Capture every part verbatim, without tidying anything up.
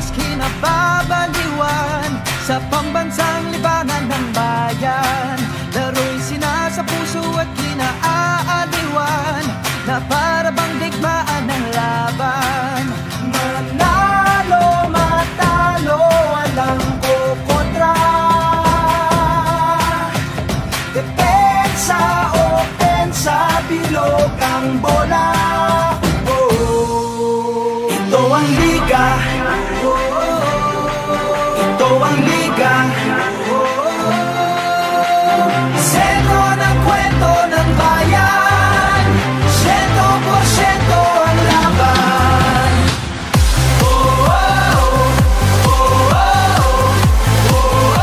maski nababaliwan sa pambansang libangan ng bayan. Laro'y sinasa puso at kinaaaliwan na para bang digmaan ng laban. Manalo, matalo, walang kukontra. Depensa, opensa, bilog ang bola. Oh, ito ang liga. Oh, ito ang liga. Oh, sentro ng kwento ng bayan. Siyento porsyento ang laban. Oh, oh, oh, oh, oh,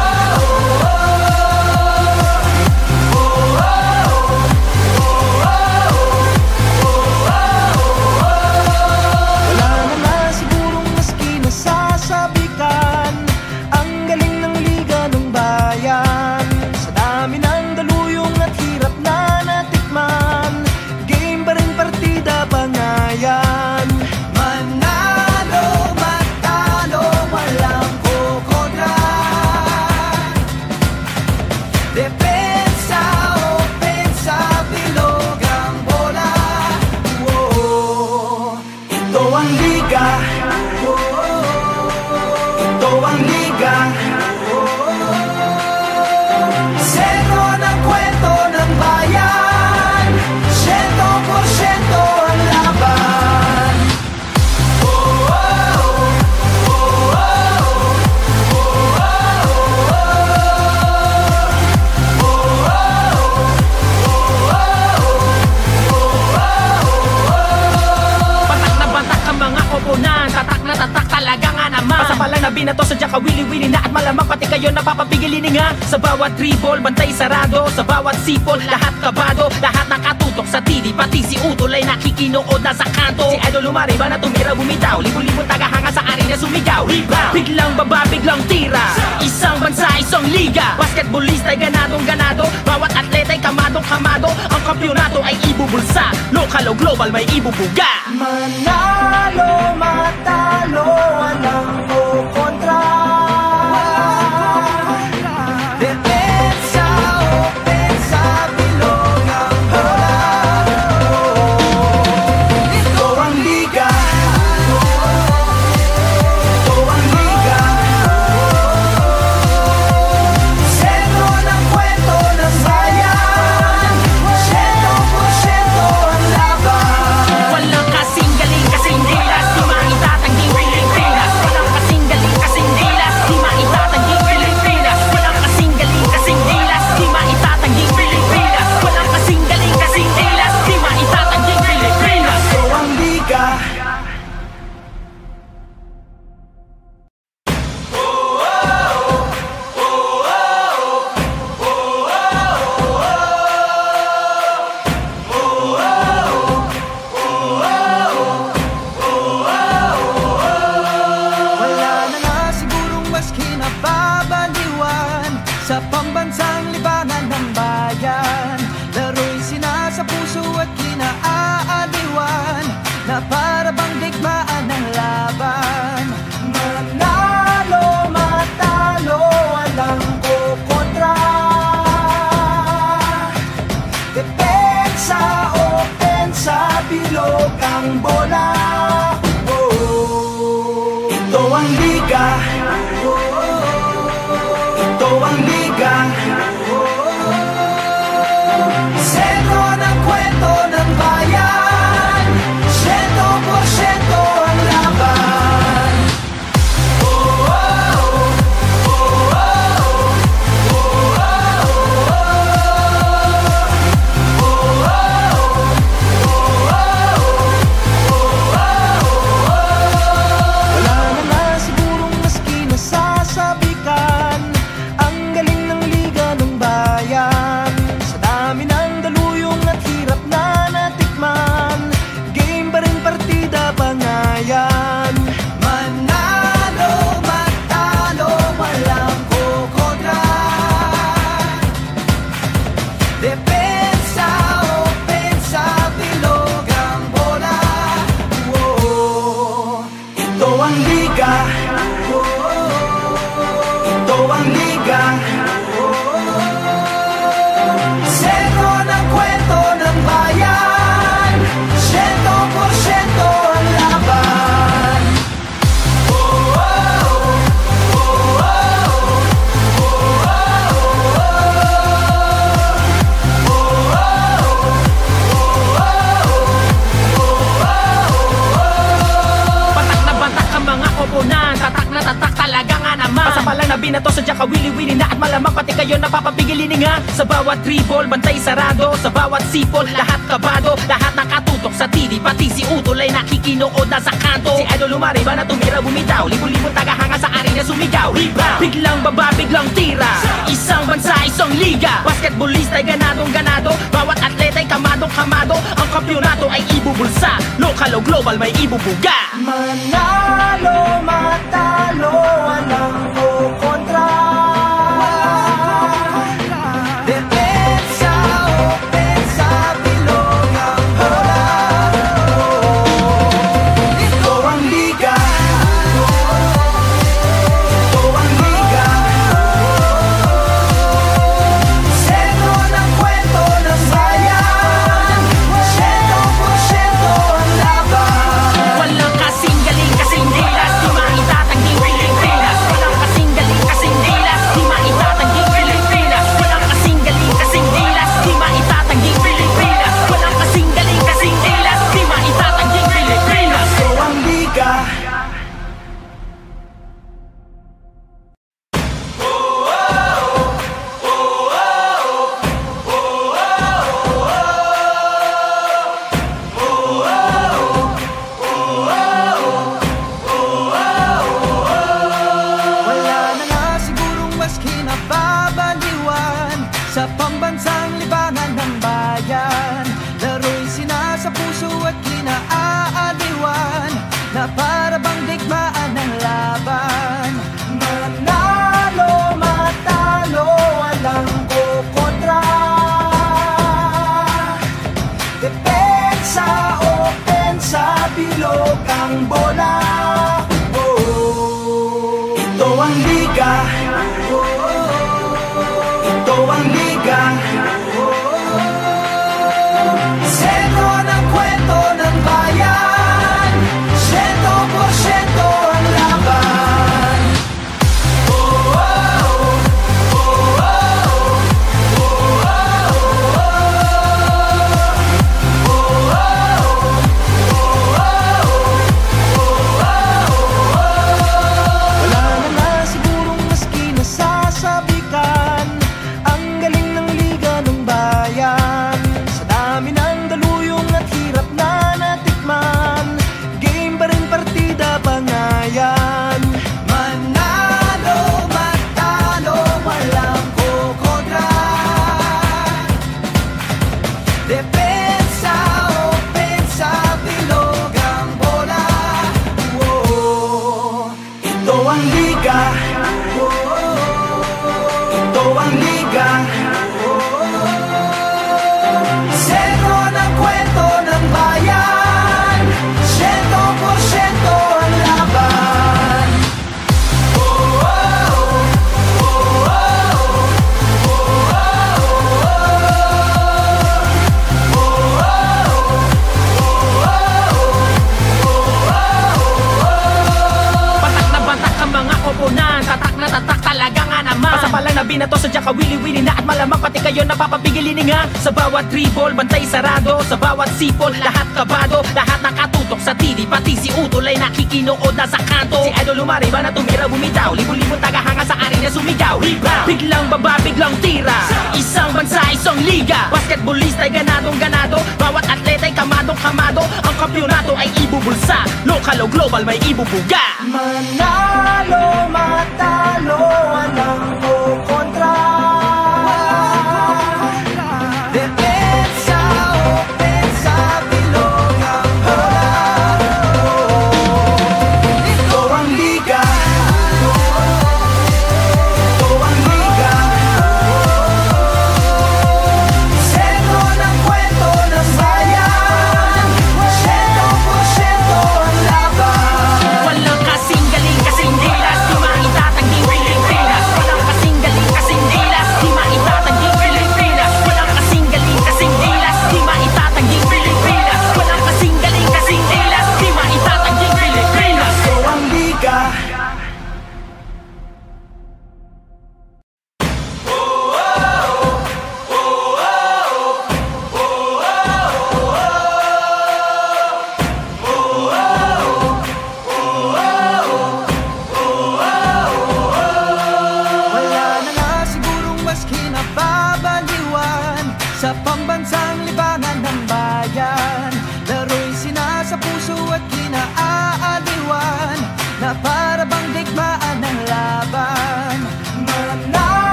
wala naman sigurong maski nasasabikan ang galing ng liga ng bayan. Sa dami ng daluyong at hirap na natikman, game pa rin partida bangayan. Manalo, matalo, walang kukontra. Depensa, opensa, bilog ang bola. Oh, ito ang liga. Oh, ito ang liga. Oh, sentro ng kwento ng bayan. Siyento porsyento ang laban. Oh, oh, oh, oh, Patak na batak ang mga koponan, tatak na tatak talaga nga naman. Pasa pa lang na binato, sadya ka wili-wili na at malamang pati kayo napapapigilin nga. Sa bawat dribble, bantay sarado. Sa bawat sipol, lahat kabado. Lahat nakatutok sa T V, pati si Utol ay nakikinood na sa kanto. Si Idol lumariba na tumira bumitaw, libo-libo tagahanga sa arena sumigaw. Rebound, biglang baba, biglang tira. Isang bansa, isang liga. Basketballista ay ganadong ganado. Bawat atleta ay kamadong kamado. Ang kampyonato ay ibubulsa. Local o global may ibubuga. manalo, matalo, walang kukontra. Depensa, opensa, bilog ang bola. Ito ang liga. Ito ang liga. Sentro ng kwento ng bayan. Siyento porsyento ang laban. Walang kasing galing, kasing gilas, di maitatanging Pilipinas. Walang kasing galing, kasing gilas, di maitatanging Pilipinas. Walang kasing galing, kasing gilas, di maitatanging Pilipinas. Walang kasing galing, kasing gilas, di maitatanging Pilipinas. Ito ang liga. Wala na nga sigurong maski nababaliwan sa pambansang libangan ng bayan. Laro'y sinasa puso at kinaaaliwan na para bang digmaan ng laban. Manalo, matalo, walang kukontra. Depensa, opensa, bilog ang bola. Oh, ito ang liga. Oh, ito ang liga. Oh, sentro ng kwento ng bayan. Siyento porsyento ang laban. Oh, oh, oh, oh, oh, wala na nga sigurong maski nasasabikan ang galing ng liga ng bayan. Sa dami ng daluyong at hirap na natikman, game pa rin partida bangayan. Manalo, matalo, walang kukontra. Depensa, opensa, bilog ang bola. Oh, ito ang liga. talaga nga naman. Basta palang nabinato sa Diyan kawili-wili na at malamang pati kayo napapapigilin nga. Sa bawat dribble, bantay sarado. Sa bawat sipol, lahat kabado. Lahat nakatutok sa T V, pati si Utol ay nakikinood na sa kanto. Si Idol lumari ba na tumira bumitaw, libon-libon tagahanga sa arena sumigaw. Rebound, biglang baba, biglang tira. Isang bansa, isang liga. Basketballista ay ganadong ganado. Bawat atleta ay kamadong kamado. Ang kampyonato ay ibubulsa. Local o global may ibubuga. Manalo, matalo, walang kukontra. Depensa, opensa, bilog ang bola. Ito ang liga. Ito ang liga. Sentro ng kwento ng bayan. Siyento porsyento ang laban. Walang kasing galing, kasing dilas, di maitatanging Pilipinas. Walang kasing galing, kasing dilas, di maitatanging Pilipinas. Walang kasing galing, kasing dilas, di maitatanging Pilipinas. Walang kasing galing, kasing dilas, di maitatanging Pilipinas. Ito ang liga. Wala na nga sigurong mas kinababaliwan sa pambansang libangan ng bayan. Laro'y sinasa puso at kinaaaliwan na para bang digmaan ng laban. Manalo, matalo, walang kukontra. Depensa, opensa, bilog ang bola. Oh, ito ang liga. Ito ang liga. Sentro ng kwento ng bayan. Siyento porsyento ang laban. Wala na nga sigurong maski nasasabikan ang galing ng liga ng bayan. Sa dami ng daluyong at hirap na natikman, game pa rin partida pangayan. Manalo, matalo, walang kukontra. Depensa, opensa, bilog ang bola. Oh, ito ang liga. Ito ang liga. Sentro ng kwento ng bayan. Siyento porsyento ang laban. Patak na batak ang mga koponan. Tatak na tatak talaga nga naman. Basta palang nabinato sa Diyan kawili-wili na at malamang pati kayo napapapigilin nga. Sa bawat dribble, bantay sarado. Sa bawat sipol, lahat kabado. Lahat nakatutok sa T V, pati si Utol ay nakikinood na sa kanto. Si Idol lumari ba na tumira bumitaw, libon-libon tagahanga sa arena sumigaw. Rebound, biglang baba, biglang tira. Isang bansa, isang liga. Basketballista ay ganadong ganado. Bawat atleta ay kamadong kamado. Ang kampyonato ay ibubulsa. Local o global may ibubuga. Manalo, matalo, walang kukontra. Depensa, opensa, bilog ang bola. Ito ang liga. Ito ang liga. Sentro ng kwento ng bayan. Siyento porsyento ang laban. Walang kasing galing, kasing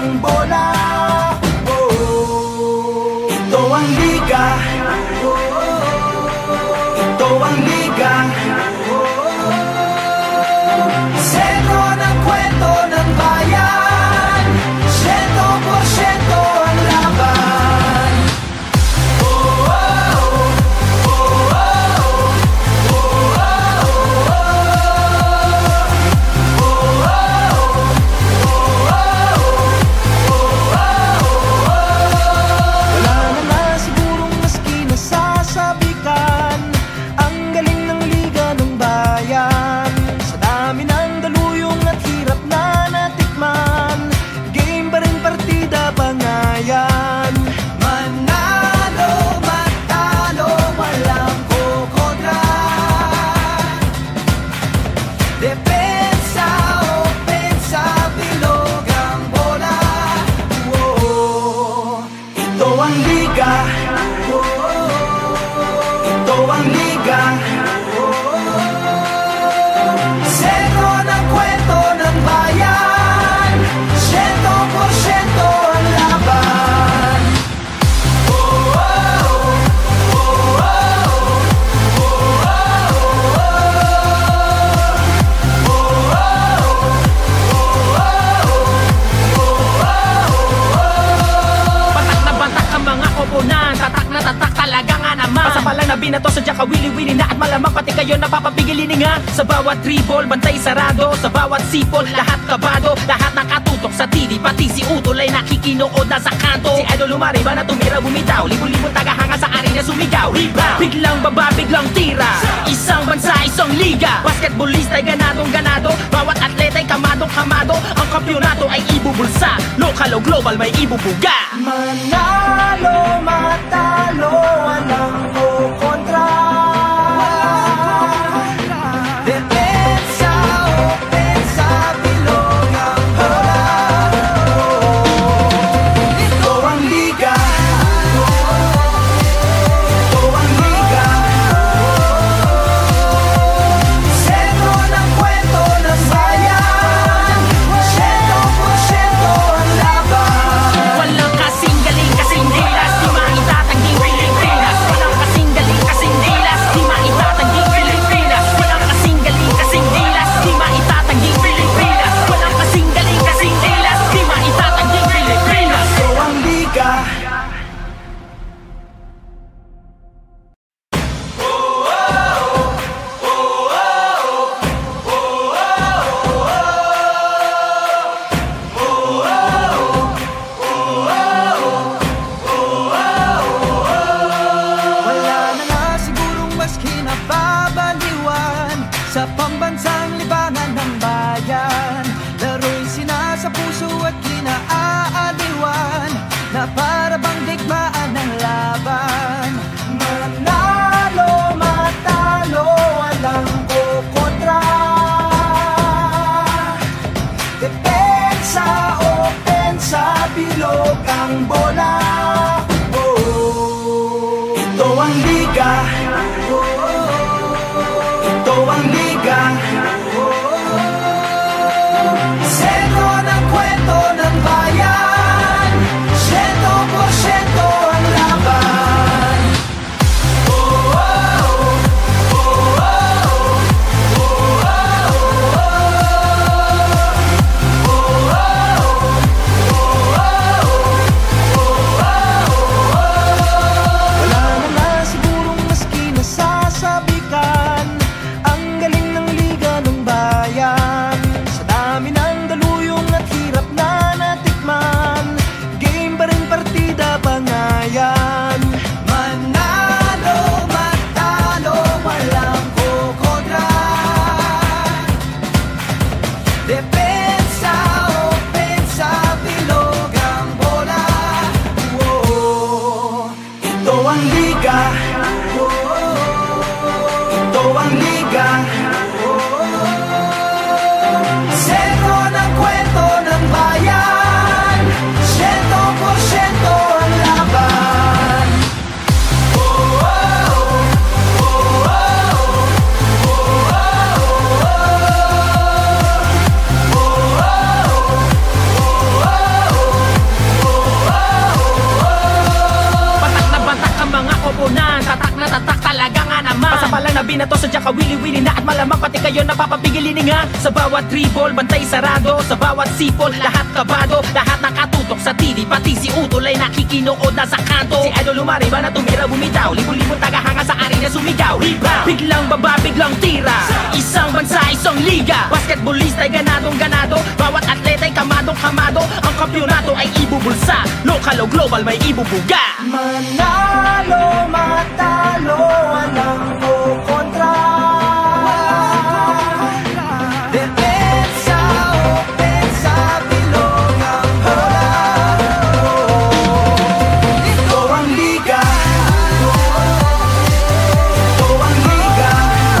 ang bola. Oh, ito ang liga. Ito ang liga. Sentro ng kwento ng bayan. Siyento porsyento ang laban. Oh, oh, oh, oh, oh, wala na nga sigurong maski nasasabikan ang galing ng liga ng bayan. Sa dami ng daluyong at hirap na natikman, game pa rin partida bangayan. Manalo, matalo, walang kukontra. Depensa, opensa, bilog ang bola. Oh, ito ang liga. Ito ang liga. Sentro ng kwento ng bayan. Siyento porsyento ang laban. Oh, oh, oh, oh, Batak na batak ang mga koponan, tatak na tatak talaga nga naman. Pasapalang na binato sa Jaka wili-wili na at malamang pati kayo napapapigilin nga. Sa bawat dribble, bantay sarado. Sa bawat sipol, lahat kabado. Lahat nakatutok sa T V, pati si Utol ay nakikinood na sa kanto. Si Idol lumariba na tumira bumitaw, libo-libo tagahanga sa arena sumigaw. Rebound, biglang baba, biglang tira. Isang bansa, isang liga. Basketballista ay ganadong ganado. Bawat atleta ay kamadong kamado. Ang kampyonato ay ibubulsa. Local o global may ibubuga. manalo, matalo, walang kukontra. Depensa, opensa, bilog ang bola. Ito ang liga. Ito ang liga. Sentro ng kwento ng bayan. Siyento porsyento ang laban. Walang kasing galing, kasing gilas, di maitatanging Pilipinas. Walang kasing galing, kasing gilas, di maitatanging Pilipinas. Walang kasing galing, kasing gilas, di maitatanging Pilipinas. Walang kasing galing, kasing gilas, di maitatanging Pilipinas. Ito ang liga. Wala na nga sigurong mas kinababaliwan sa pambansang libangan ng bayan. Laro'y sinasa puso at kinaaaliwan na para bang digmaan ng laban. Manalo, matalo, walang kukontra. Depensa, opensa, bilog ang bola. Oh, ito ang liga. Ito ang liga. Sentro ng kwento ng bayan. Siyento porsyento ang laban. Oh, oh, oh, oh, oh, oh, oh, oh, na binato, sadya kawili-wili na at malamang pati kayo napapapigilin nga. Sa bawat dribble, bantay sarado. Sa bawat sipol, lahat kabado. Lahat nakatutok sa T V, pati si Utol ay nakikinood na sa kanto. Si Idol lumari ba na tumira bumitaw, libon-libon tagahanga sa arena sumigaw. Rebound, biglang baba, biglang tira. Isang bansa, isang liga. Basketballista ay ganadong ganado. Bawat atleta ay kamadong kamado. Ang kampyonato ay ibubulsa. Local o global may ibubuga. Manalo, matalo, walang kukontra. Depensa, opensa, bilog ang bola. Ito ang liga. Ito ang liga.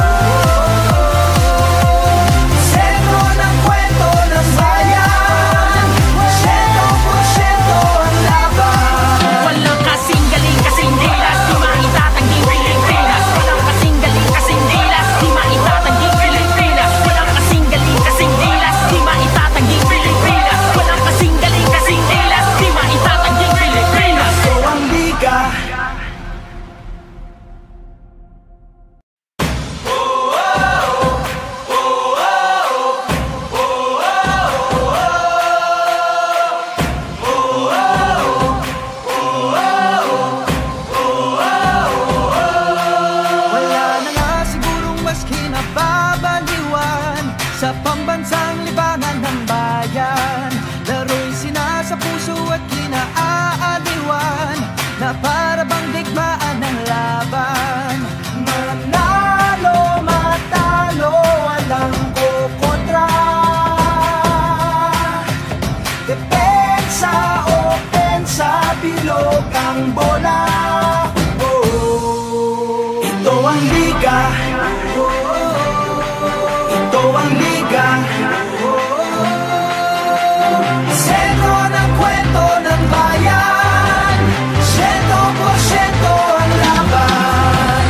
Sentro ng kwento ng bayan. Siyento porsyento ang laban. Walang kasing galing, kasing dilas, di maitatanging Pilipinas. Walang kasing galing, kasing dilas, di maitatanging Pilipinas. Walang kasing galing, kasing dilas, di maitatanging Pilipinas. Walang kasing galing, kasing dilas, di maitatanging Pilipinas. Ito ang liga. Wala na nga sigurong mas kinababaliwan sa pambansang libangan ng bayan. Laro'y sinasa puso at kinaaaliwan na para bang digmaan ng laban. Manalo, matalo, walang kukontra. Depensa, opensa, bilog ang bola. Oh, ito ang liga. Ito ang liga. Sentro ng kwento ng bayan. Siyento porsyento ang laban.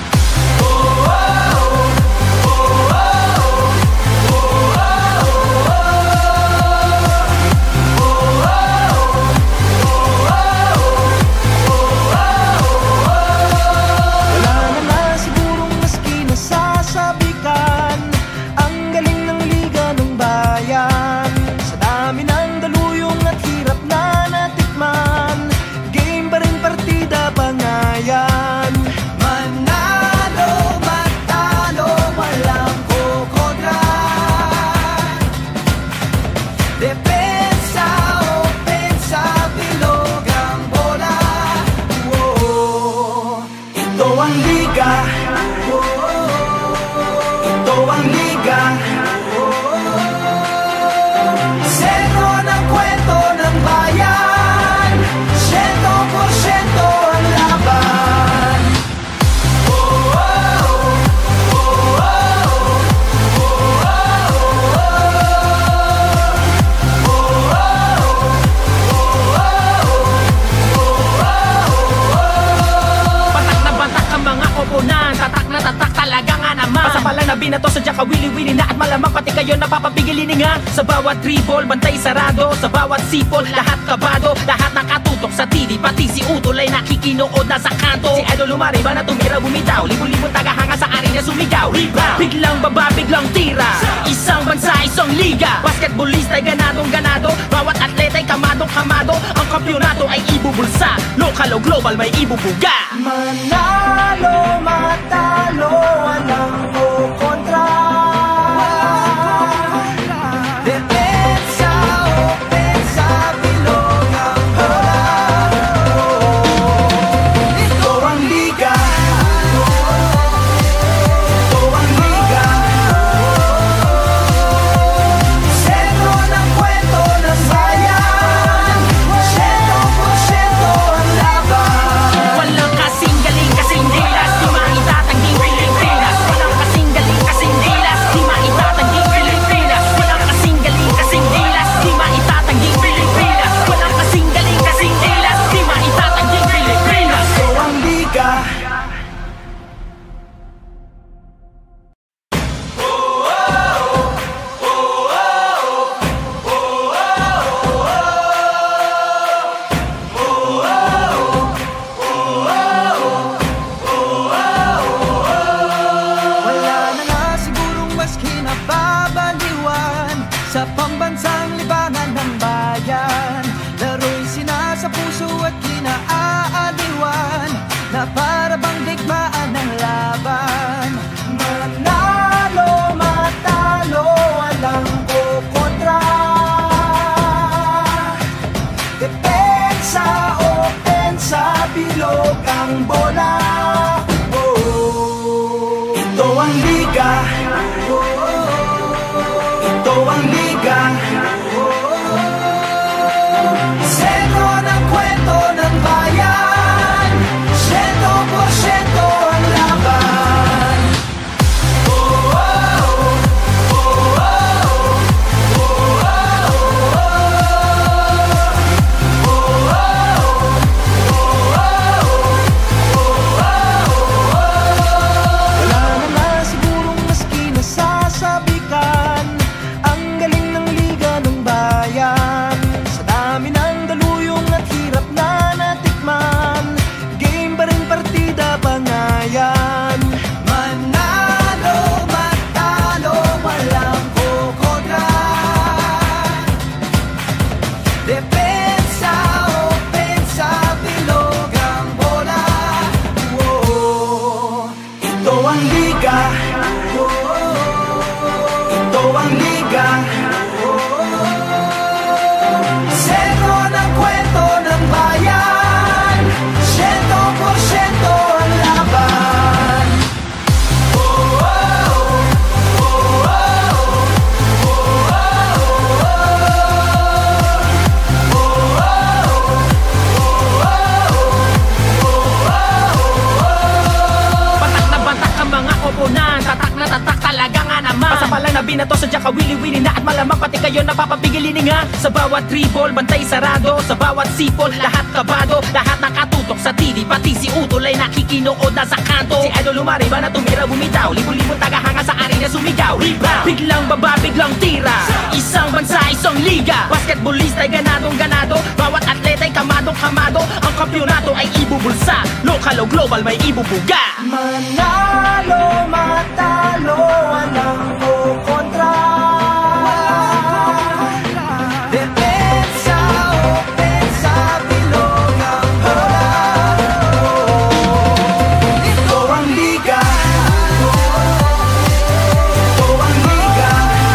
Wala na nga sigurong mas kinasasabikan ang galing ng liga ng bayan. Sa dami ng daluyong at hirap na natikman, game pa rin, partida pa nga yan. Manalo, matalo, walang kukontra. Depensa, opensa, bilog ang bola. Oh, ito ang liga. Ito ang liga. Sentro ng kwento ng bayan. Siyento porsyento ang laban. Patak na batak ang mga koponan. Tatak na tatak talaga nga naman. Pasapalang na binato, sadya kawili-wili na at malamang pati kayo napapapigilin nga. Sa bawat dribble, bantay sarado. Sa bawat sipol, lahat kabado. Lahat nakatutok sa T V, pati si Utol ay nakikinood na sa kanto. Si Idol lumari ba na tumira bumitaw, libon-libon tagahanga sa arena sumigaw. Rebound, biglang baba, biglang tira. Isang bansa, isang liga. Basketballista ay ganadong ganado. Bawat atleta ay kamadong kamado. Ang kampyonato ay ibubulsa. Local o global may ibubuga. Manalo, matalo, walang kukontra. Depensa, opensa, bilog ang bola. Ito ang liga. Ito ang liga. Sentro ng kwento ng bayan. Siyento porsyento ang laban. Walang kasing galing, kasing dilas, di maitatanging Pilipinas. bilog ang bola. Oh, ito ang liga. Oh, ito ang liga. Sentro ng kwento ng bayan, siyento porsyento ang laban. Oh, oh, oh, oh, oh, oh, wala na nga sigurong maski nasasabikan ang galing ng liga ng bayan. Sa dami ng daluyong at hirap na natikman, game pa rin partida bangayan. Manalo, matalo, walang kukontra. Depensa, opensa, bilog ang bola. Oh, ito ang liga. Oh, ito ang liga. Sentro ng kwento ng bayan, siyento porsyento ang laban. Oh, oh, oh, oh, Batak na batak ang mga koponan, tatak na tatak talaga nga naman. Pasapalang na binato sa Jaka wili-wili na at malamang pati kayo napapapigilin nga. Sa bawat dribble, bantay sarado. Sa bawat sipol, lahat kabado. Lahat nakatutok sa T V, pati si Utol ay nakikinood na sa kanto. Si Idol lumariba na tumira bumitaw, libo-libo tagahanga sa arena sumigaw. Rebound, biglang baba, biglang tira. Isang bansa, isang liga. Basketballista ay ganadong ganado. Bawat atleta ay kamadong kamado. Ang kampyonato ay ibubulsa. Local o global may ibubuga. manalo, matalo, walang kukontra. Depensa, opensa, bilog ang bola. Ito ang liga. Ito ang liga.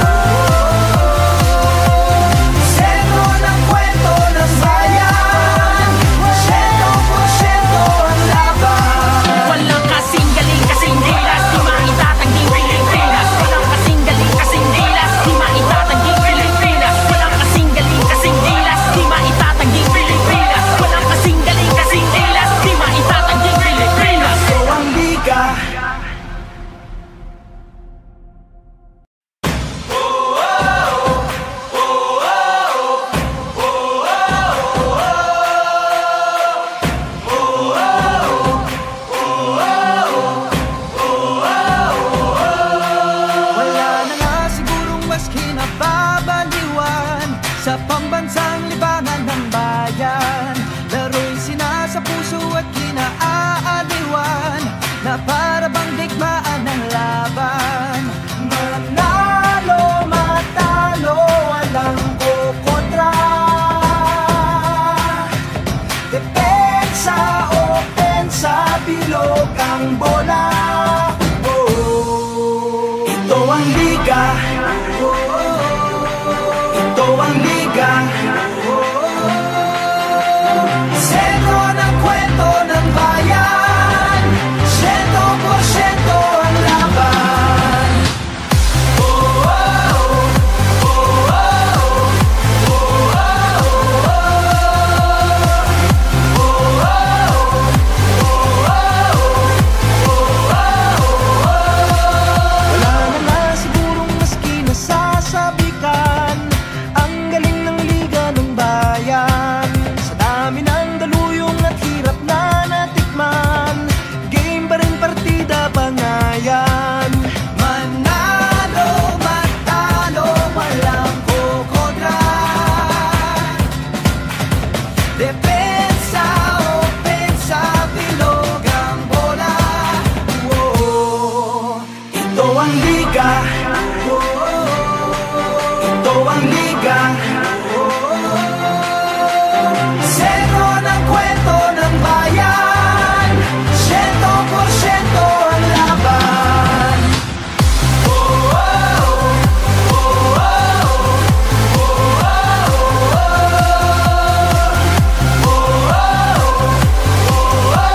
Sentro ng kwento ng bayan, siyento porsyento ang laban. Walang kasing galing, kasing gilas, di maitatanging Pilipinas. Walang kasing galing, kasing gilas, di maitatanging Pilipinas. Walang kasing galing, kasing gilas, di maitatanging Pilipinas. Walang kasing galing, kasing gilas, di maitatanging Pilipinas. Ito ang liga. Wala na nga sigurong mas kinababaliwan sa pambansang libangan ng bayan. Laro'y sinasa puso at kinaaaliwan na para bang digmaan ng laban. Manalo, matalo, walang kukontra. Depensa, opensa, bilog ang bola. Oh, ito ang liga. Oh, ito ang liga. Sentro ng kwento ng bayan, siyento porsyento ang laban. Oh, oh, oh, oh, oh, oh, oh, oh. Wala na nga sigurong maski nasasabikan ang galing ng liga ng bayan. Sa dami ng daluyong at hirap na natikman, game pa rin partida bangayan. Manalo, matalo, walang kukontra. Depensa, opensa, bilog ang bola. Oh, ito ang liga. Oh, ito ang liga. Sentro ng kwento ng bayan, siyento porsyento ang laban. Oh, oh, oh, oh, oh, oh, oh, oh.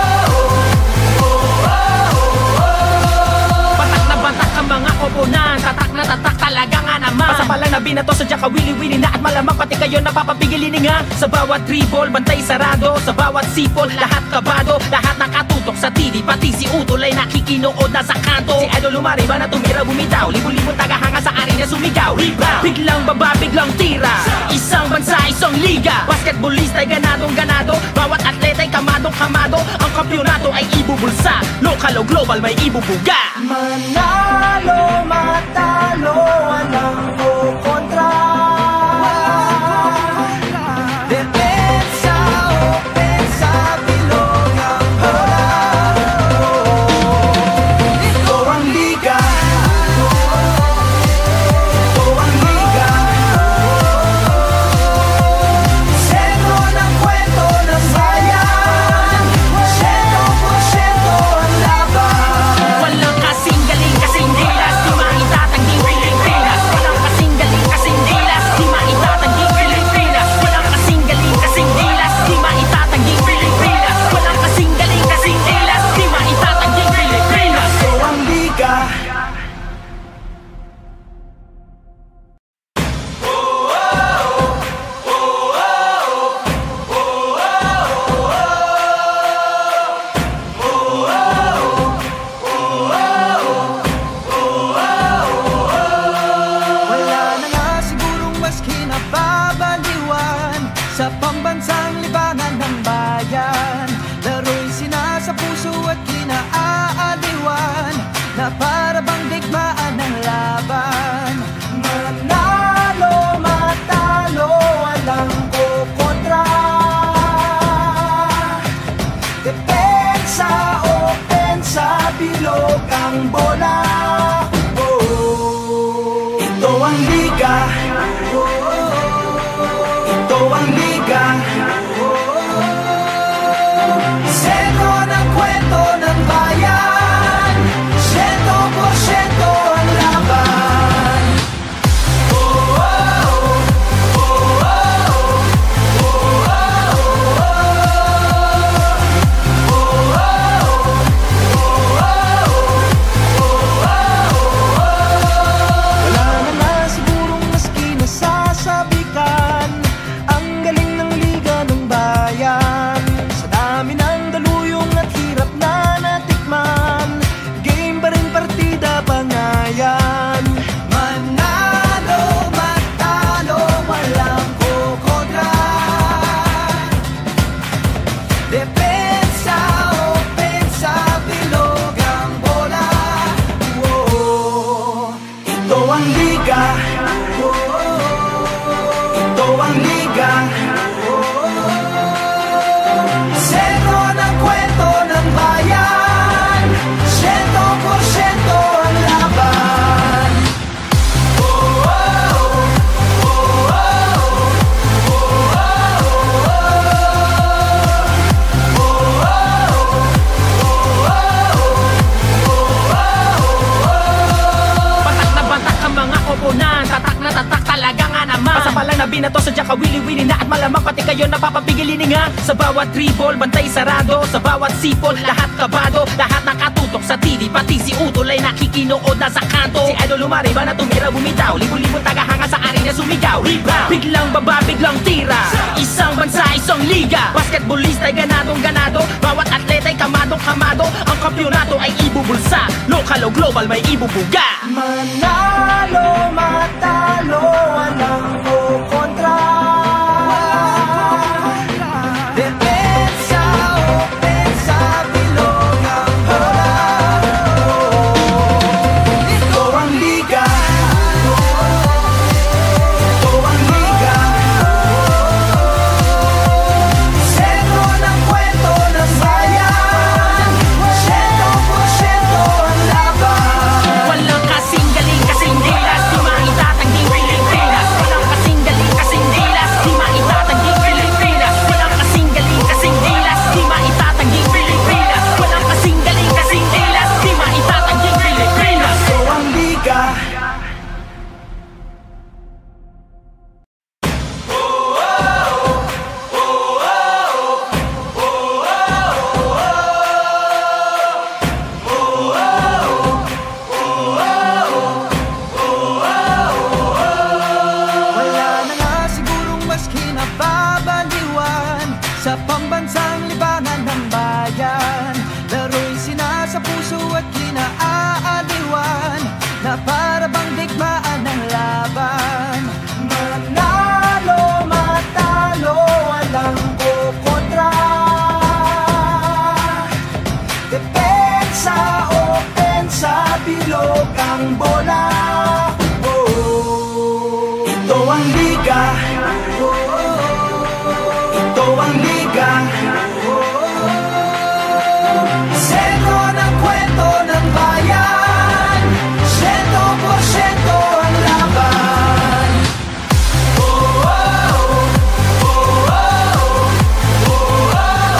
binato sa kawili-wili na at malamang pati kayo napapapigilin nga. Sa bawat dribble, bantay sarado. Sa bawat sipol, lahat kabado. Lahat nakatutok sa T V, pati si Utol ay nakikinood na sa kanto. Si Idol lumari ba na tumira bumitaw, libon-libon tagahanga sa arena sumigaw. Rebound, biglang baba, biglang tira. Isang bansa, isang liga. Basketballista ay ganadong ganado. Bawat atleta ay kamadong kamado. Ang kampyonato ay ibubulsa. Local o global may ibubuga. Manalo, matalo, walang kukontra. Depensa, opensa, bilog ang bola. Ito ang liga. Ito ang liga. Sentro ng kwento ng bayan. Siyento porsyento ang laban. Walang kasing galing, kasing dilas, di maitatanging Pilipinas. Walang kasing galing, kasing dilas, di maitatanging Pilipinas. Walang kasing galing, kasing dilas, di maitatanging Pilipinas. Walang kasing galing, kasing dilas, di maitatanging Pilipinas. Ito ang liga. Wala na nga sigurong mas kinababaliwan sa pambansang libangan ng bayan. Laro'y sinasa puso at kinaaaliwan na para bang digmaan ng laban. Manalo, matalo, walang kukontra. Depensa, opensa, bilog ang bola. Oh, ito ang liga. Ito ang liga. Sentro ng kwento ng bayan. Siyento porsyento ang laban. Wala na nga sigurong mas kinasasabikan ang galing ng liga ng bayan. Sa dami ng daluyong at hirap na natikman, game pa rin partida pa nga yan. Manalo, matalo, walang kukontra. Depensa, opensa, bilog ang bola. Oh, ito ang liga. Ito ang liga. Sentro ng kwento ng bayan. Siyento porsyento ang laban. Batak na batak ang mga koponan. Tatak na tatak talaga nga naman. Pasa pa lang na binato sa kawili-wili na at malamang pati kayo napapapigilin nga. Sa bawat dribble, bantay sarado. Sa bawat sipol, lahat kabado. Lahat nakatutok sa T V, pati si Utol ay nakikinood na sa kanto. Si Idol lumari ba na tumira bumitaw, libon-libon tagahanga sa arena sumigaw. Rebound, biglang baba, biglang tira. Isang bansa, isang liga. Basketballista ay ganadong ganado. Bawat atleta ay kamadong kamado. Ang kampyonato ay ibubulsa. Local o global may ibubuga. Manalo, matalo, walang kukontra. Depensa, opensa, bilog ang bola. Ito ang liga. Ito ang liga. Sentro ng kwento ng bayan. Siyento porsyento ang laban. Walang kasing galing, kasing dilas, di maitatanging Pilipinas. Walang kasing ang bola. Oh, ito ang liga. Oh, ito ang liga. Sentro ng kwento ng bayan, siyento porsyento ang laban. Oh, oh, oh, oh, oh, oh,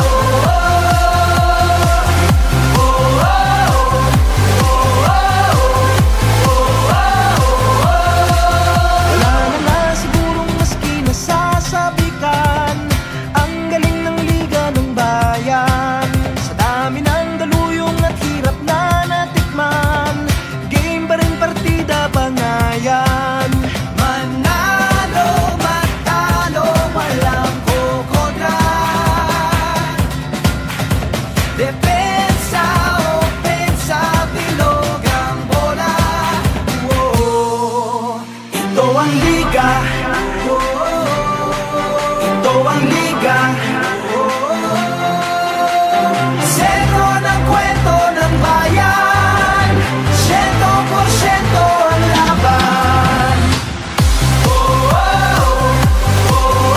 wala na nga sigurong maski nasasabikan ang galing ng liga ng bayan. Sa dami ng daluyong at hirap na natikman, game pa rin partida bangayan. Manalo, matalo, walang kukontra. Depensa, opensa, bilog ang bola. Oh, ito ang liga. Oh, ito ang liga. Sentro ng kwento ng bayan, siyento porsyento ang laban. Oh, oh, oh, oh,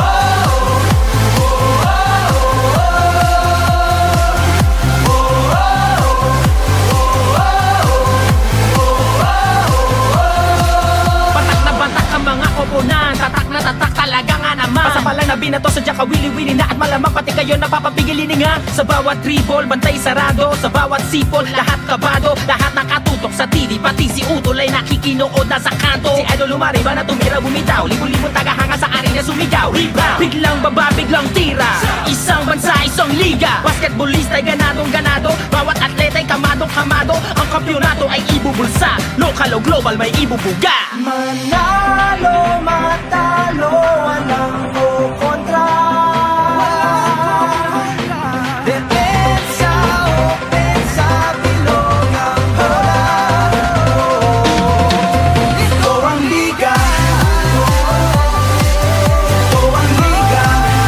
Batak na batak ang mga koponan, tatak na tatak talaga nga naman. Pasapalang na binato sa Jaka wili-wili na at malamang pati kayo napapapigilin nga. Sa bawat dribble, bantay sarado. Sa bawat sipol, lahat kabado. Lahat nakatutok sa T V, pati si Utol ay nakikinood na sa kanto. Si Idol lumariba na tumira bumitaw, libo-libo tagahanga sa arena sumigaw. Rebound, biglang baba, biglang tira. Isang bansa, isang liga. Basketballista ay ganadong ganado. Bawat atleta ay kamadong kamado. Ang kampyonato ay ibubulsa. Local o global may ibubuga. manalo, matalo, walang kukontra. Depensa, opensa, bilog ang bola. Ito ang liga. Ito ang liga.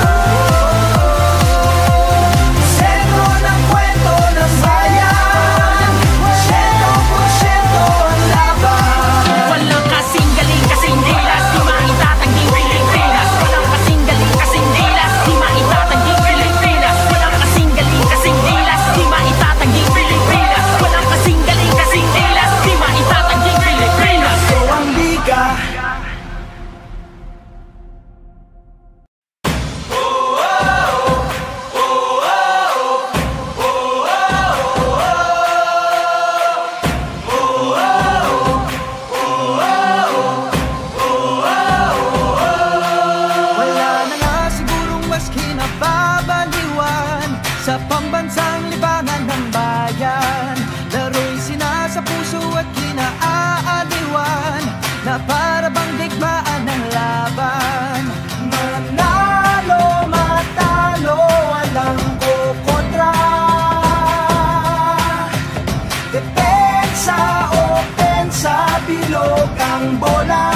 Sentro ng kwento ng bayan, siyento porsyento ang laban. Walang kasing galing, kasing dilas, di maitatanging Pilipinas. Walang kasing galing, kasing dilas, di maitatanging Pilipinas. Walang kasing galing, kasing dilas, di maitatanging Pilipinas. Walang kasing galing, kasing dilas, di maitatanging Pilipinas. Ito ang liga. Wala na nga sigurong mas kinababaliwan sa pambansang libangan ng bayan. Laro'y sinasa puso at kinaaaliwan na para bang digmaan ng laban. Manalo, matalo, walang kukontra. Depensa, opensa, bilog ang bola.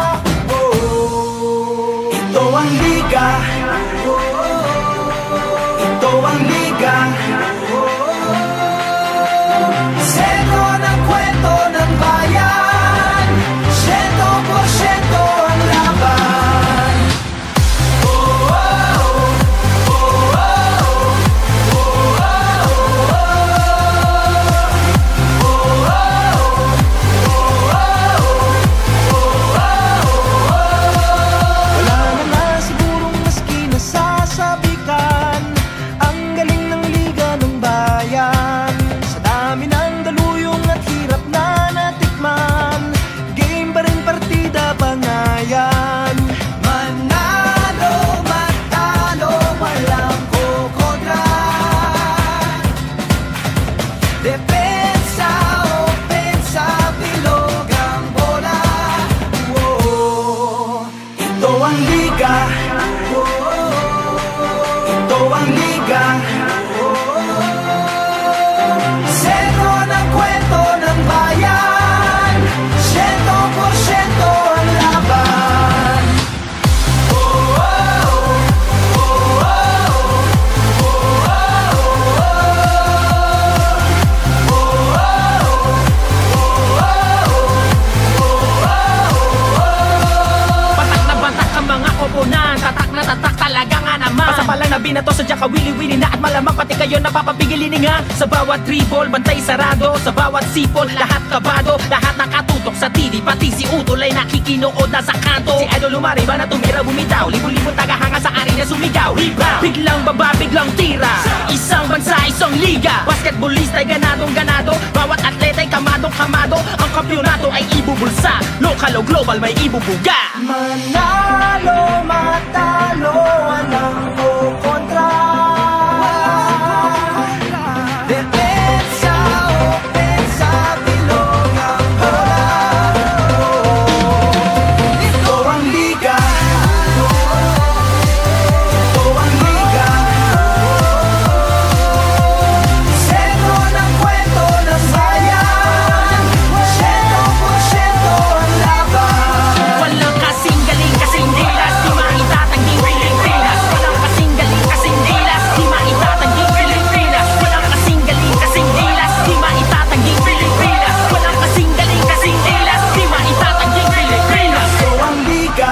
Oh, ito ang liga. Ito ang liga. Sentro ng kwento ng bayan, siyento porsyento ang laban. Oh, oh, oh, oh, wala na nga sigurong maski nasasabikan ang galing ng liga ng bayan. binato sa kawili-wili na at malamang pati kayo napapapigilin nga. Sa bawat dribble, bantay sarado. Sa bawat sipol, lahat kabado. Lahat nakatutok sa T V, pati si Utol ay nakikinood na sa kanto. Si Idol lumari ba na tumira bumitaw, libo-libong tagahanga sa arena sumigaw. Rebound, biglang baba, biglang tira. Isang bansa, isang liga. Basketballista ay ganadong ganado. Bawat atleta ay kamadong kamado. Ang kampyonato ay ibubulsa. Local o global may ibubuga. Manalo, matalo, walang kukontra. Depensa, opensa, bilog ang bola. Ito ang liga. Ito ang liga. Sentro ng kwento ng bayan. Siyento porsyento ang laban. Walang kasing galing, kasing dilas, di maitatanging Pilipinas. Walang kasing galing, kasing dilas, di maitatanging Pilipinas. Walang kasing galing, kasing dilas, di maitatanging Pilipinas. Walang kasing galing, kasing dilas, di maitatanging Pilipinas. Ito ang liga.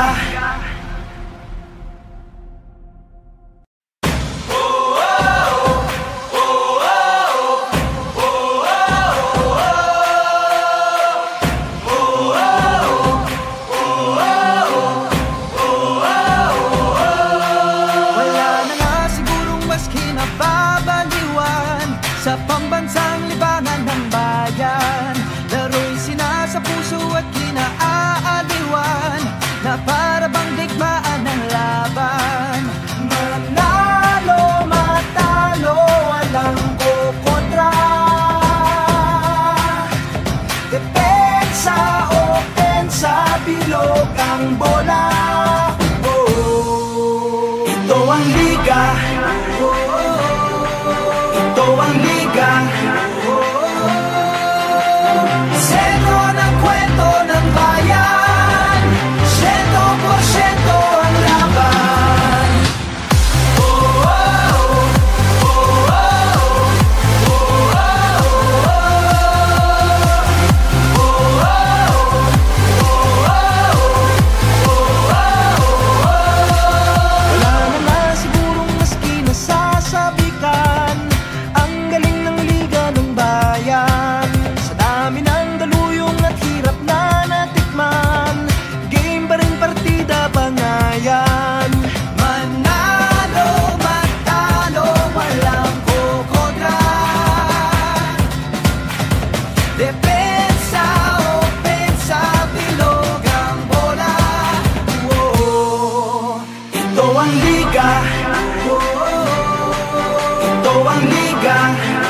Wala na nga sigurong mas kinababaliwan sa pambansang libangan ng bayan. Laro'y sinasa puso at kinaaaliwan na para bang digmaan ng laban. Manalo, matalo, walang kukontra. Depensa, opensa, bilog ang bola. Oh, ito ang liga. Ito ang liga. Sentro ng kwento ng bayan. Siyento porsyento ang laban. Wala na nga sigurong mas kinasasabikan ang galing ng liga ng bayan. Sa dami ng daluyong at hirap na natikman, game pa rin partida bangayan. Manalo, matalo, walang kukontra. Depensa, opensa, bilog ang bola. Oh, ito ang liga. Ito ang liga.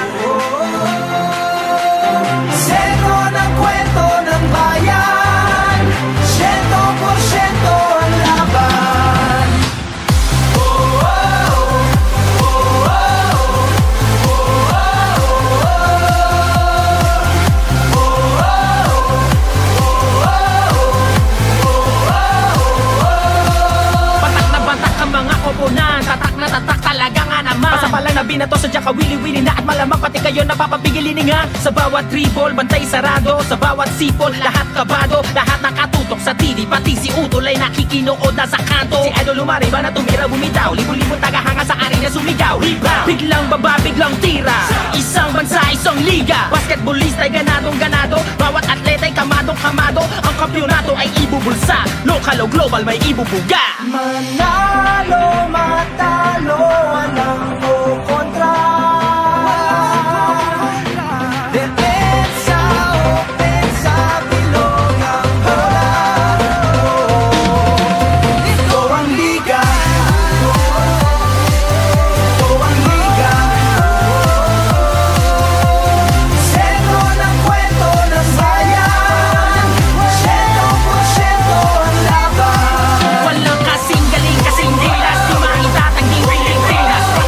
Sentro ng kwento ng bayan. Siyento porsyento ang laban. Patak na batak ang mga koponan. Tatak na tatak talaga nga naman. Pasa pa lang na binato sa kawili-wili na at malamang pati kayo napapapigilin nga. Sa bawat dribble, bantay sarado. Sa bawat sipol, lahat kabado. Lahat nakatutok sa T V, pati si Utol ay nakikinood na sa kanto. Si Idol lumari ba na tumira bumitaw, libo-libong tagahanga sa arena sumigaw. Rebound, biglang baba, biglang tira. Isang bansa, isang liga. Basketballista ay ganadong ganado. Bawat atleta ay kamadong kamado. Ang kampyonato ay ibubulsa. Local o global may ibubuga. Manalo, matalo, walang kukontra. Depensa, opensa, bilog ang bola. Ito ang liga. Ito ang liga. Sentro ng kwento ng bayan. Siyento porsyento ang laban. Walang kasing galing, kasing dilas, di maitatanging Pilipinas.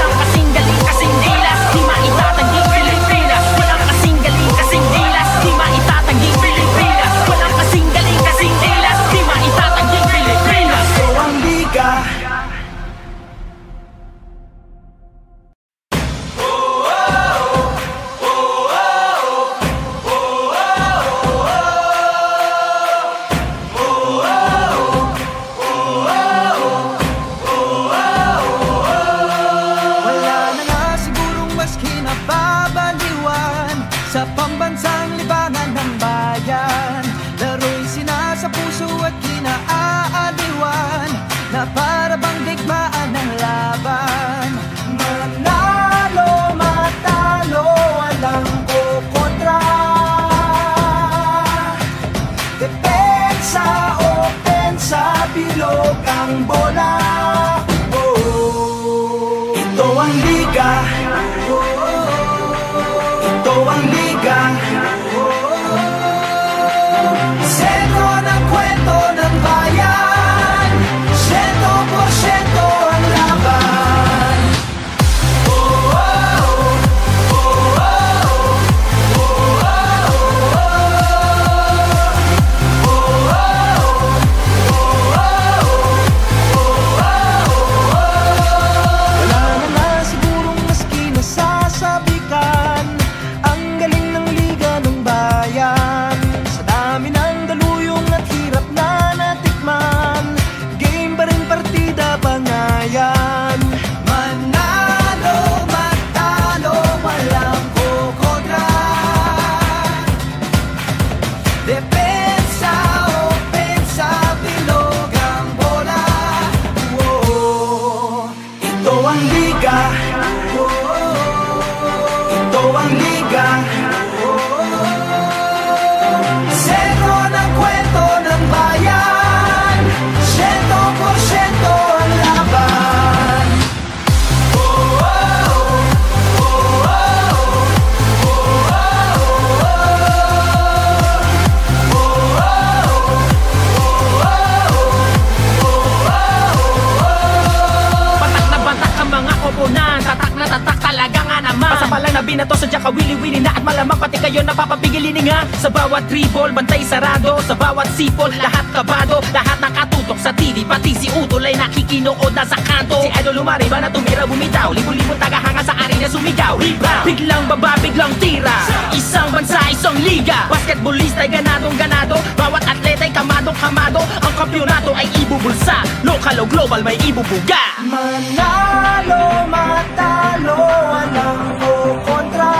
maski nababaliwan sa pambansang libangan ng bayan. Laro'y sinasa puso at kinaaaliwan na para bang digmaan ng laban. Manalo, matalo, walang kukontra. Depensa, opensa, bilog ang bola. Oh, ito ang liga. Oh, ito ang liga. Oh, sentro ng kwento ng bayan. Siyento porsyento ang laban. Oh, oh, oh, oh, oh, wala na nga sigurong maski nasasabikan ang galing ng liga ng bayan. Sa dami ng daluyong at hirap na natikman, game pa rin partida bangayan. Manalo, matalo, walang kukontra. Depensa, opensa, bilog ang bola. Oh, ito ang liga. Oh, ito ang liga. Oh, sentro ng kwento ng bayan. Siyento porsyento ang laban. Oh, oh, oh, oh, Patak na batak ang mga koponan, tatak na tatak talaga nga naman. Pasapalang na binato sa Jaka wili-wili na at malamang pati kayo napapapigilin nga. Sa bawat dribble, bantay sarado. Sa bawat sipol, lahat kabado. Lahat nakatutok sa T V, pati si Utol ay nakikinood na sa kanto. Si Idol lumariba na tumira bumitaw, libo-libo tagahanga sa arena sumigaw. Rebound, biglang baba, biglang tira. Isang bansa, isang liga. Basketballista ay ganadong ganado. Bawat atleta ay kamadong kamado. Ang kampyonato ay ibubulsa. Local o global may ibubuga. manalo, matalo, walang kukontra.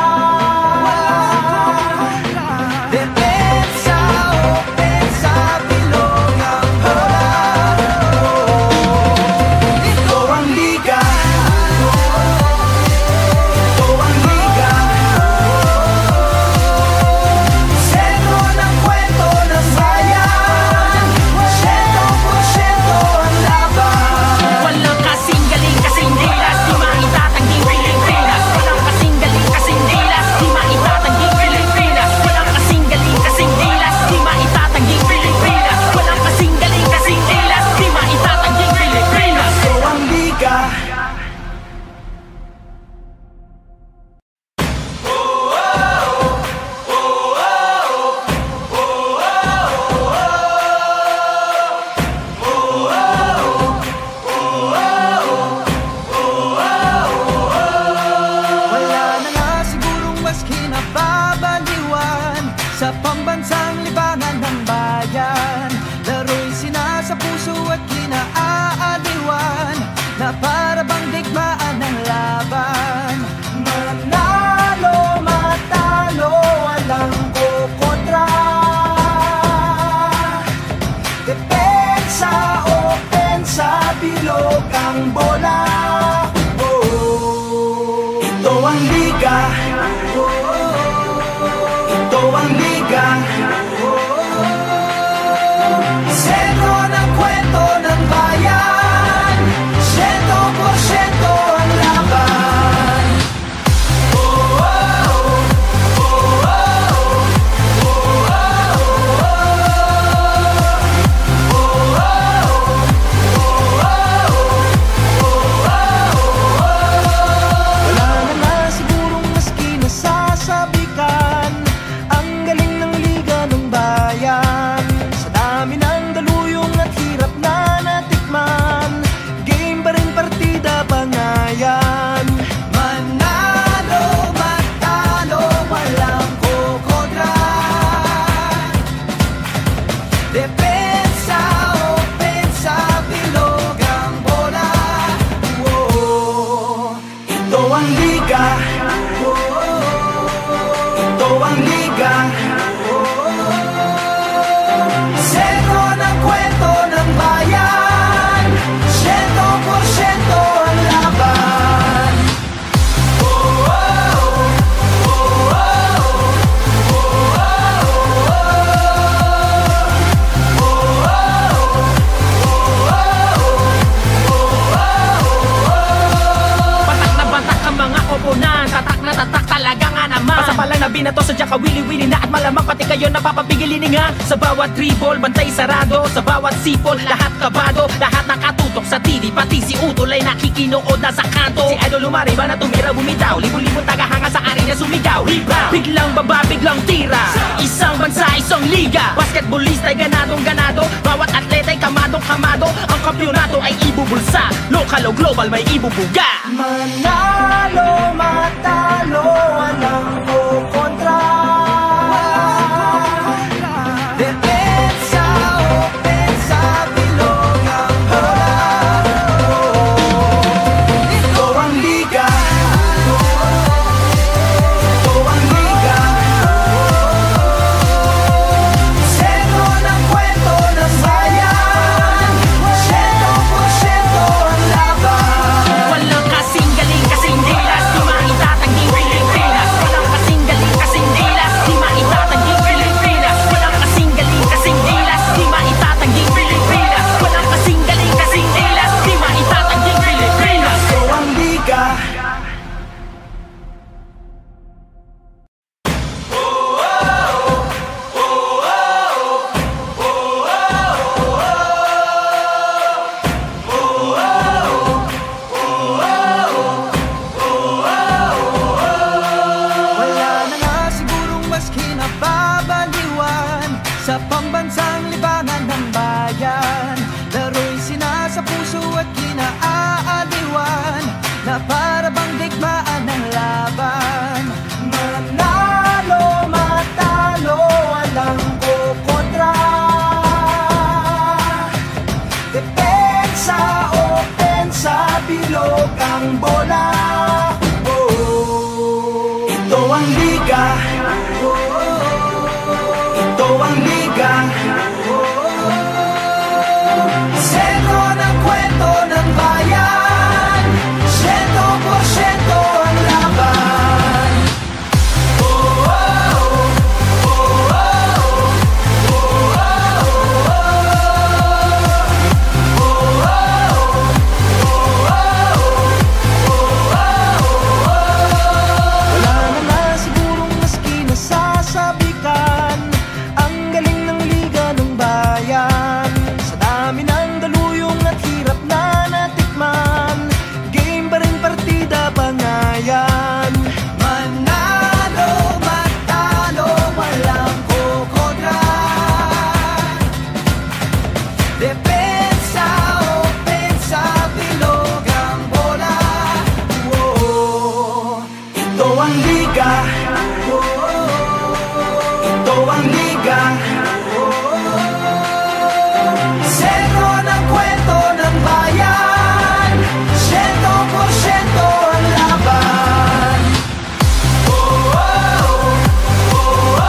Depensa, opensa, bilog ang bola. Ito ang liga. Ito ang liga. Sentro ng kwento ng bayan. Siyento porsyento ang laban. Walang kasing galing, kasing dilas, di maitatanging Pilipinas. Walang kasing galing, kasing dilas, di maitatanging Pilipinas. Walang kasing galing, kasing dilas, di maitatanging Pilipinas. Walang kasing galing, kasing dilas, di maitatanging Pilipinas. Ito ang liga. Wala na nga sigurong maski nababaliwan sa pambansang libangan ng bayan. Laro'y sinasa puso at kinaaaliwan na para bang digmaan ng laban. Manalo, matalo, walang kukontra. Depensa, opensa, bilog ang bola. Oh, ito ang liga. Oh, ito ang liga. Oh, sentro ng kwento ng bayan. Siyento porsyento ang laban. Oh, oh, oh, oh, oh, wala na nga sigurong maski nasasabikan ang galing ng liga ng bayan. Sa dami ng daluyong at hirap na natikman, game pa rin partida bangayan. Manalo, matalo, walang kukontra. Depensa, opensa, bilog ang bola. Oh, ito ang liga. Ito ang liga. Sentro ng kwento ng bayan, siyento porsyento ang laban. Oh, oh, oh, oh, oh, Patak na batak ang mga koponan, tatak na tatak talaga nga naman. Basta palang nabinato sa Jaka wili-wili na at malamang pati kayo napapapigilin nga. Sa bawat dribble, bantay sarado. Sa bawat sipol, lahat kabado. Lahat nakatutok sa T V, pati si Utol ay nakikinood na sa kanto. Si Idol lumari ba na tumira bumitaw, libo-libong tagahanga sa arena sumigaw. Rebound, biglang baba, biglang tira. Isang bansa, isang liga. Basketballista ay ganadong ganado. Bawat atleta ay kamadong kamado. Ang kampyonato ay ibubulsa. Local o global may ibubuga. manalo, matalo, walang kukontra. Depensa, opensa, bilog ang bola. Ito ang liga. Ito ang liga. Sentro ng kwento ng bayan, siyento porsyento ang laban. Walang kasing galing, kasing dilas, di maitatanging Pilipinas. Walang kasing galing, kasing dilas, di maitatanging Pilipinas. Walang kasing galing, kasing dilas, di maitatanging Pilipinas. Walang kasing galing, kasing dilas, di maitatanging Pilipinas. Ito ang liga. Wala na nga sigurong mas kinababaliwan sa pambansang libangan ng bayan. Laro'y sinasa puso at kinaaaliwan na para bang digmaan ng laban. Manalo, matalo, walang kukontra. Depensa, opensa, bilog ang bola. Oh, ito ang liga. Ito ang liga. Sentro ng kwento ng bayan, siyento porsyento ang laban. Oh, oh, oh, oh, wala na nga sigurong mas kinasasabikan ang galing ng liga ng bayan. Sa dami ng daluyong at hirap na natikman, game pa rin partida pa nga yan. Manalo, matalo, walang kukontra. Depensa, opensa, bilog ang bola. Oh, ito ang liga. Ito ang liga. Sentro ng kwento ng bayan, siyento porsyento ang laban. Oh, oh, oh, oh,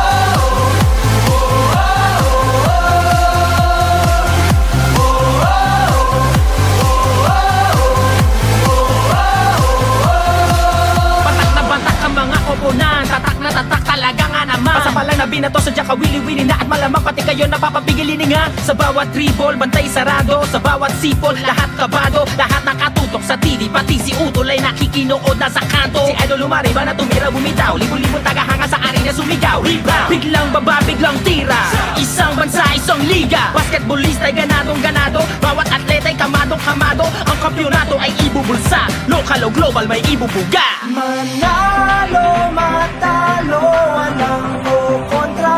Patak na batak ang mga koponan, tatak na tatak talaga nga naman. Basta palang nabinato sa Jaka wili-wili na at malamang pati kayo napapapigilin nga. Sa bawat dribble, bantay sarado. Sa bawat sipol, lahat kabado. Lahat nakatutok sa T V, pati si Utol ay nakikinood na sa kanto. Si Idol lumari ba na tumira bumitaw, libo-libong tagahanga sa arena sumigaw. Rebound, biglang baba, biglang tira. Isang bansa, isang liga. Basketballista ay ganadong ganado. Bawat atleta ay kamadong kamado. Ang kampyonato ay ibubulsa. Local o global may ibubuga. manalo, matalo, walang kukontra.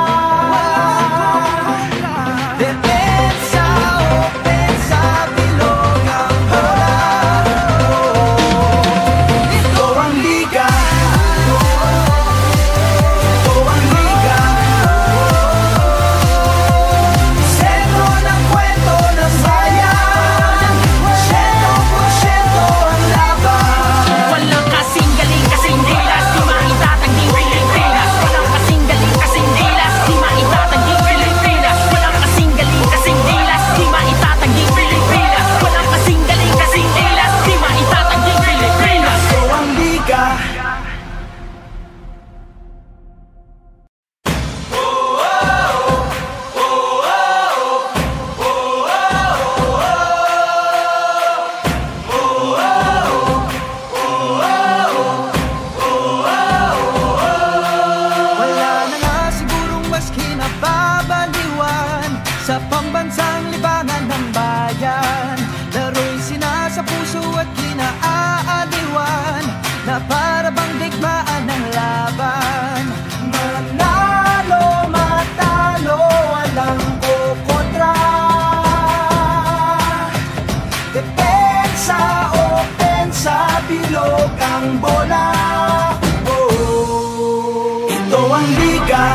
Depensa, opensa, bilog ang bola. Ito ang liga. Ito ang liga. Sentro ng kwento ng bayan, siyento porsyento ang laban. Walang kasing galing, kasing dilas, di maitatanggi ang bola. Oh, ito ang liga.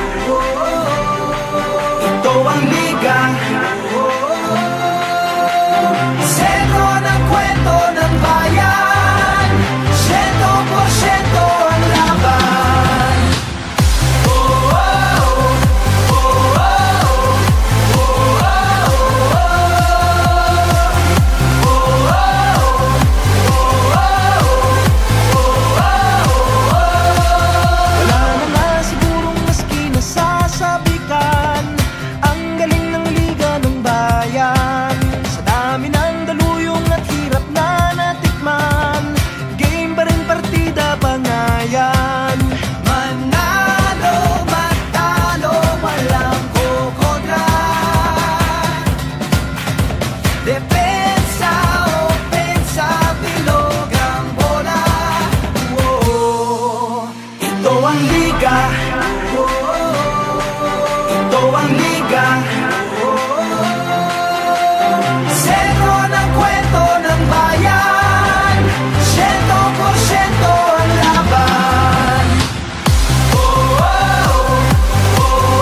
Ito ang liga. Sentro ng kwento ng bayan. Siyento porsyento ang laban. Oh, oh, oh, oh, oh, oh, wala na nga sigurong maski nasasabikan. Ang galing ng liga ng bayan. Sa dami ng daluyong at hirap na natikman, game pa rin partida bangayan. Manalo, matalo, walang kukontra. Depensa, opensa, bilog ang bola. Oh, ito ang liga. Ito ang liga. Sentro ng kwento ng bayan. Siyento porsyento ang laban. Oh, oh, oh, oh,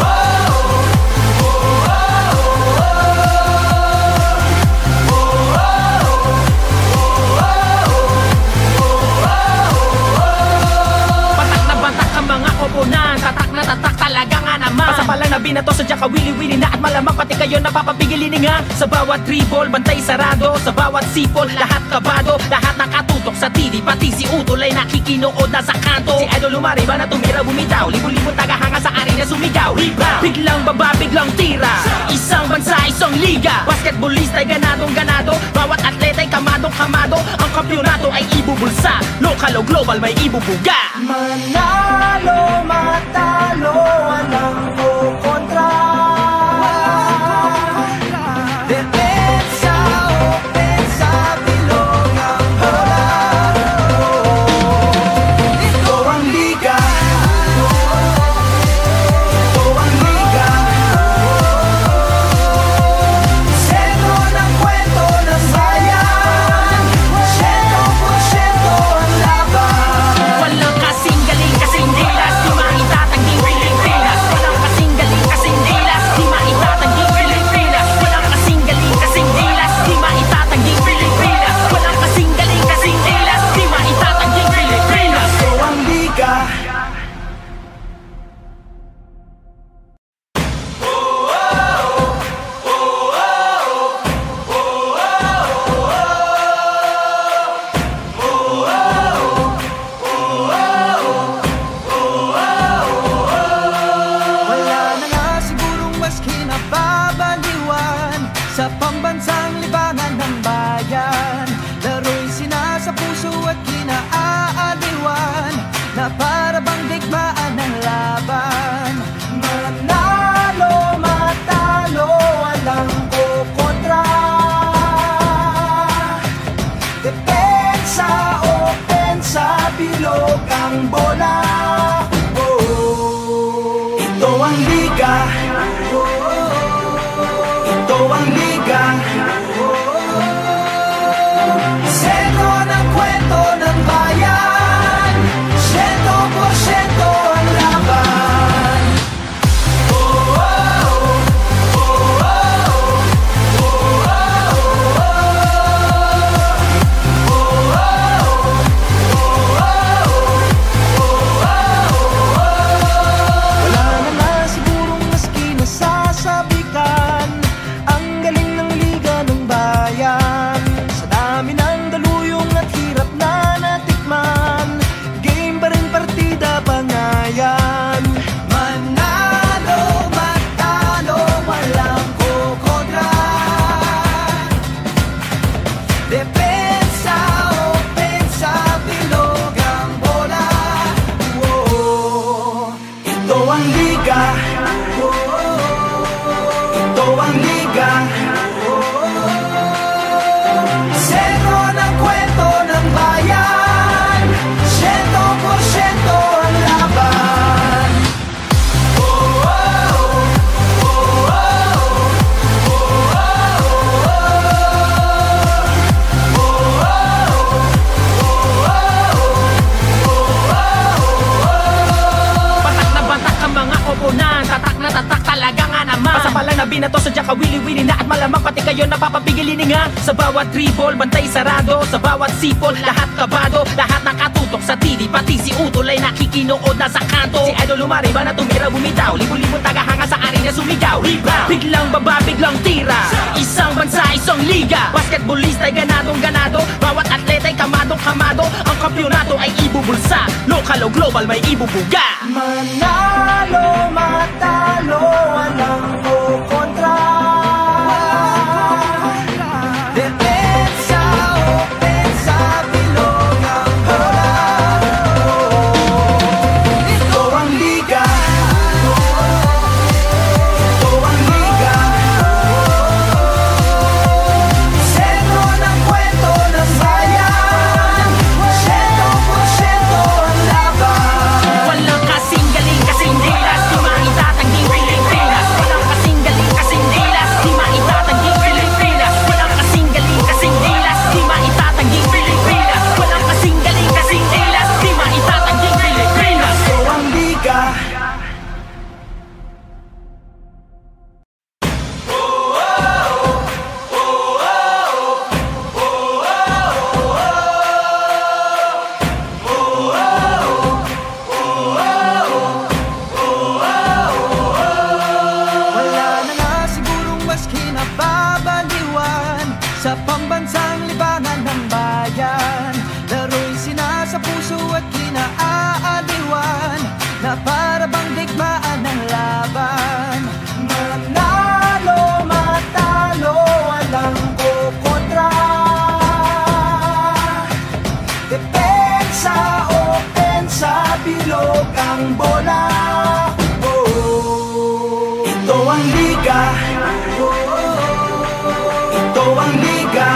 Patak na batak ang mga koponan, tatak na tatak talaga nga naman. Pasapalang na binato sa Jaka wili-wili na at malamang pati kayo napapapigilin nga. Sa bawat dribble, bantay sarado. Sa bawat sipol, lahat kabado. Lahat nakatutok sa T V, pati si Utol ay nakikinood na sa kanto. Si Idol lumariba na tumira bumitaw, libo-libo tagahanga sa arena sumigaw. Rebound, biglang baba, biglang tira. Isang bansa, isang liga. Basketballista ay ganadong ganado. Bawat atleta ay kamadong kamado. Ang kampyonato ay ibubulsa. Local o global may ibubuga. manalo, matalo, walang kukontra. Depensa, opensa, bilog ang bola. Ito ang liga. Ito ang liga. Sentro ng kwento ng bayan. Siyento porsyento ang laban. Walang kasing galing, kasing dilas, di maitatanging Pilipinas. Walang kasing galing, kasing dilas, di maitatanging Pilipinas. Walang kasing galing, kasing dilas, di maitatanging Pilipinas. Walang kasing galing, kasing dilas, di maitatanging Pilipinas. Ito ang liga. Wala na nga sigurong mas kinababaliwan sa pambansang libangan ng bayan. Laro'y sinasa puso at kinaaaliwan na para bang digmaan ng laban. Manalo, matalo, walang kukontra. Depensa, opensa, bilog ang bola. Oh, ito ang liga. Ito ang liga. Sentro ng kwento ng bayan. Siyento porsyento ang laban. Oh, oh, oh, oh, oh, oh, oh, oh, oh. kawili-wili na at malamang pati kayo napapapigilin nga. Sa bawat dribble, bantay sarado. Sa bawat sipol, lahat kabado. Lahat nakatutok sa T V, pati si Utol ay nakikinood na sa kanto. Si Idol lumari ba na tumira bumitaw, libo-libong tagahanga sa arena sumigaw. Rebound, biglang baba, biglang tira. Isang bansa, isang liga. Basketballista ay ganadong ganado. Bawat atleta ay kamadong kamado. Ang kampyonato ay ibubulsa. Local o global may ibubuga. Manalo, matalo, walang kukontra. Depensa, opensa, bilog ang bola. Ito ang liga. Ito ang liga. Sentro ng kwento ng bayan. Siyento porsyento ang laban. Walang kasing galing, kasing dilas, di maitatanging Pilipinas. Walang kasing galing, kasing dilas, di maitatanging Pilipinas. Walang kasing galing, kasing dilas, di maitatanging Pilipinas. Walang kasing galing, kasing dilas, di maitatanging Pilipinas. Ito ang liga. Wala na nga sigurong mas kinababaliwan sa pambansang libangan ng bayan. Laro'y sinasa puso at kinaaaliwan na para bang digmaan ng laban. Manalo, matalo, walang kukontra. Depensa, opensa, bilog ang bola. Oh, ito ang liga. Ito ang liga.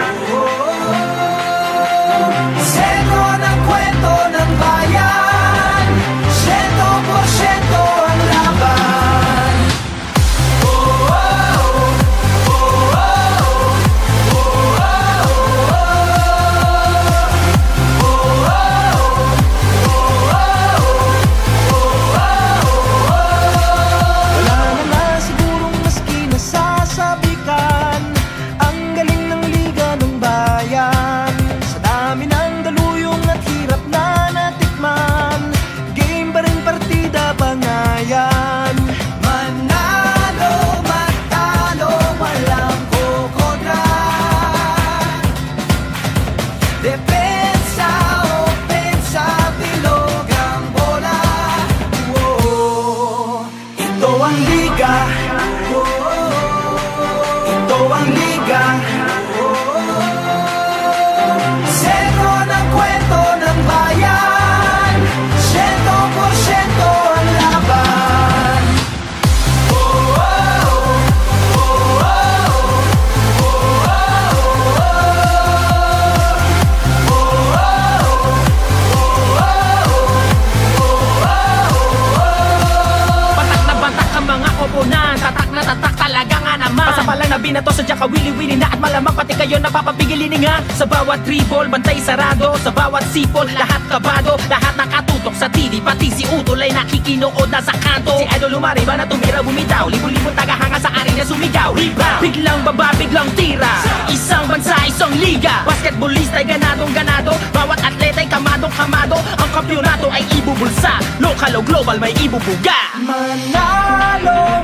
Sentro ng kwento ng bayan. Siyento porsyento ang laban. Wala na nga sigurong maski nasasabikan ang galing ng liga ng bayan. Sa dami ng daluyong at hirap na natikman, game pa rin partida bangayan. Manalo, matalo, walang kukontra. Depensa, opensa, bilog ang bola. Oh, ito ang liga. Ito ang liga. Sentro ng kwento ng bayan. Siyento porsyento ang laban. Batak na batak ang mga koponan. Tatak na tatak talaga nga naman. Pasapalang na binato sa dyan kawili-wili na at malamang pati kayo napapapigilin nga. Sa bawat dribble, bantay sarado. Sa bawat sipol, lahat kabado. Lahat nakatutok sa T V, pati si Utol ay nakikinood na sa kanto. Si Idol lumari ba na tumira bumitaw, libo-libong tagahanga sa arena sumigaw. Rebound, biglang baba, biglang tira. Isang bansa, isang liga. Basketballista ay ganadong ganado. Bawat atleta ay kamadong kamado. Ang kampyonato ay ibubulsa. Local o global may ibubuga. Manalo,